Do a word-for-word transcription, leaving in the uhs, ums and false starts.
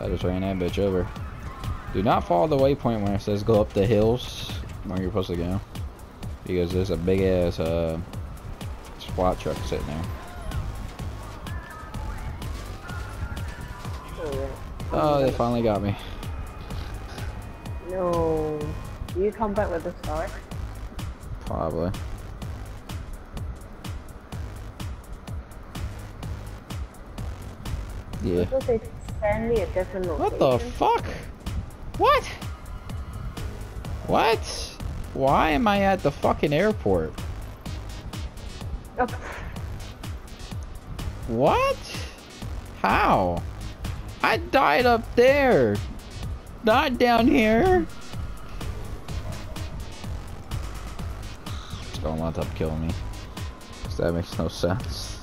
just ran that bitch over. Do not follow the waypoint when it says go up the hills where you're supposed to go. Because there's a big ass uh, SWAT truck sitting there. Oh, they finally got me. No. Do you come back with the star? Probably. Yeah. Because they send me a different location. What the fuck? What? What? Why am I at the fucking airport? Oh. What? How? I died up there, not down here. It's gonna wind up killing me. 'Cause that makes no sense.